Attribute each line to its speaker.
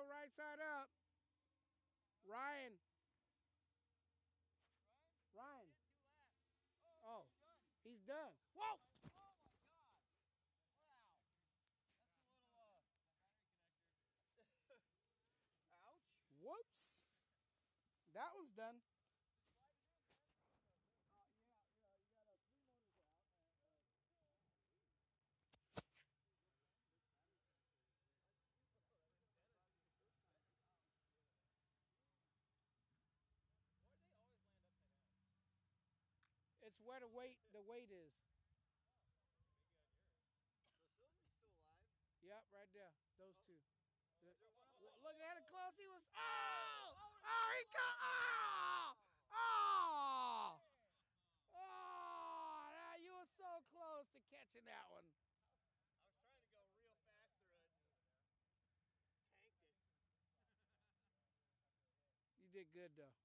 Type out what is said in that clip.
Speaker 1: go right side up. Ryan. Ryan. Oh, he's done. Whoa!
Speaker 2: Oh my God! Wow. That's a little, ouch.
Speaker 1: Whoops. That one's done.
Speaker 2: Yeah, you got 3 motors out. Why do they always land upside down?
Speaker 1: It's where the weight is.
Speaker 2: Maybe on yours. So Silvery's still alive?
Speaker 1: Yep, right there. Those two. Look
Speaker 2: Look
Speaker 1: at it close. He was. Oh! Oh, he got. Oh! Oh! Oh! You were so close to catching that one.
Speaker 2: I was trying to go real fast through it and tanked it.
Speaker 1: You did good, though.